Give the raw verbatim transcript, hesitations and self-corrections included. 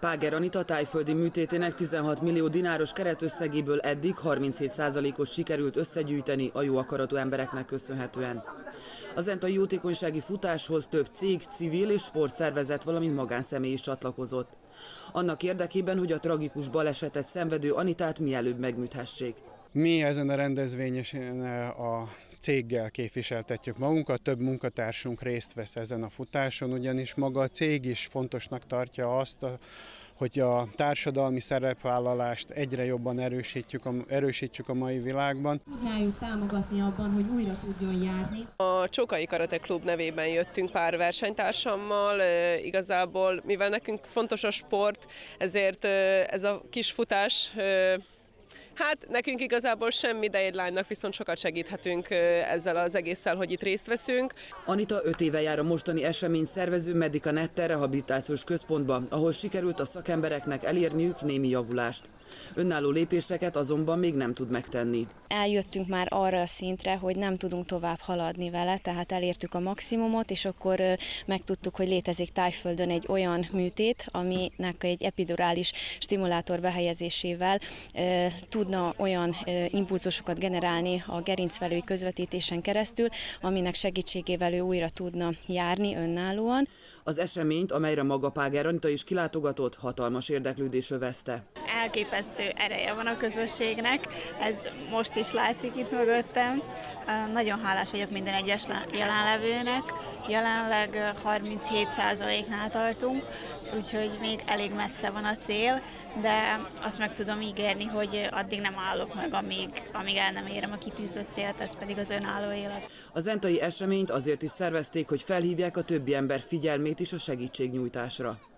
Páger Anita tájföldi műtétének tizenhat millió dináros keretösszegéből eddig harminchét százalékot sikerült összegyűjteni a jó akaratú embereknek köszönhetően. A zentai jótékonysági futáshoz több cég, civil és sportszervezet, valamint magánszemély is csatlakozott. Annak érdekében, hogy a tragikus balesetet szenvedő Anitát mielőbb megműthessék. Mi ezen a rendezvényen a céggel képviseltetjük magunkat, több munkatársunk részt vesz ezen a futáson, ugyanis maga a cég is fontosnak tartja azt, hogy a társadalmi szerepvállalást egyre jobban erősítjük a, erősítsük a mai világban. Tudnáljuk támogatni abban, hogy újra tudjon járni. A Csókai Karate Klub nevében jöttünk pár versenytársammal, igazából mivel nekünk fontos a sport, ezért ez a kis futás, hát nekünk igazából semmi, de egy lánynak viszont sokat segíthetünk ezzel az egésszel, hogy itt részt veszünk. Anita öt éve jár a mostani esemény szervező Medica Netter rehabilitációs központba, ahol sikerült a szakembereknek elérniük némi javulást. Önálló lépéseket azonban még nem tud megtenni. Eljöttünk már arra a szintre, hogy nem tudunk tovább haladni vele, tehát elértük a maximumot, és akkor megtudtuk, hogy létezik Tájföldön egy olyan műtét, aminek egy epidurális stimulátor behelyezésével tudna olyan impulzusokat generálni a gerincvelői közvetítésen keresztül, aminek segítségével ő újra tudna járni önállóan. Az eseményt, amelyre maga Páger Anita is kilátogatott, hatalmas érdeklődés övezte. Elképesztő ereje van a közösségnek, ez most is látszik itt mögöttem. Nagyon hálás vagyok minden egyes jelenlevőnek, jelenleg harminchét százaléknál tartunk, úgyhogy még elég messze van a cél, de azt meg tudom ígérni, hogy addig nem állok meg, amíg, amíg el nem érem a kitűzött célt, ez pedig az önálló élet. A zentai eseményt azért is szervezték, hogy felhívják a többi ember figyelmét is a segítségnyújtásra.